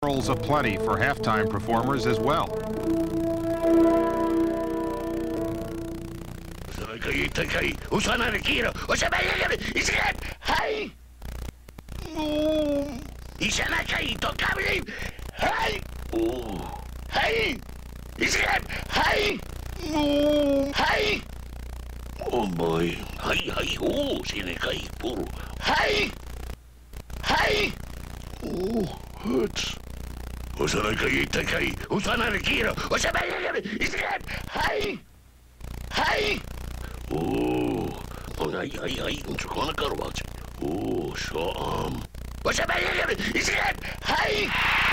rolls aplenty for halftime performers as well. Oh boy, hai, sine kai puro. Hai! Oh, hurts. Osana kai takai, osana kira, osana isret. Hai! Oh, hai, uncho kona karwach. Oh, sham. Osana isret. Hai!